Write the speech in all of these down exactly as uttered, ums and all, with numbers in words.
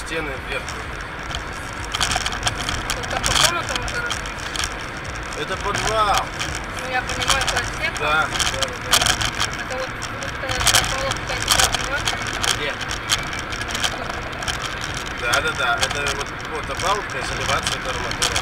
стены вверх. Это по комнатам это раз? Это подвал. Ну я понимаю, это отсек. Да, да. Это вот полок пять. Нет. Да, да, да. Это вот, вот опалубка, изоляция арматура.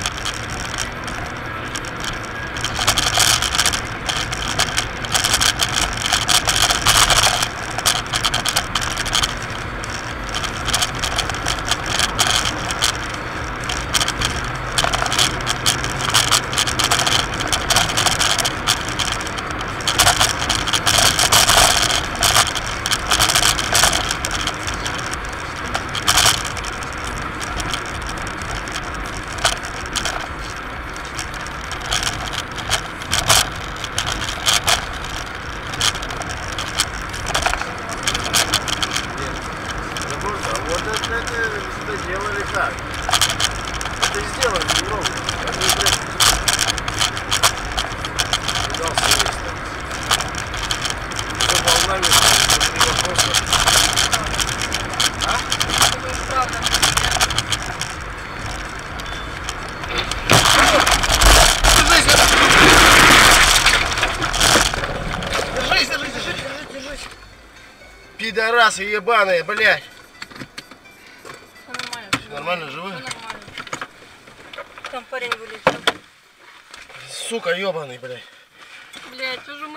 Это сделали так. Это сделали немного. Это не прям. Дался весь там. Все волнами, три вопроса. А? Это правда. Держись, держись, держись, держись, держись. Пидорасы ебаные, блядь. Нормально, живой? Нормально. Там парень вылетел. Сука, ебаный, блядь. Блядь, уже мы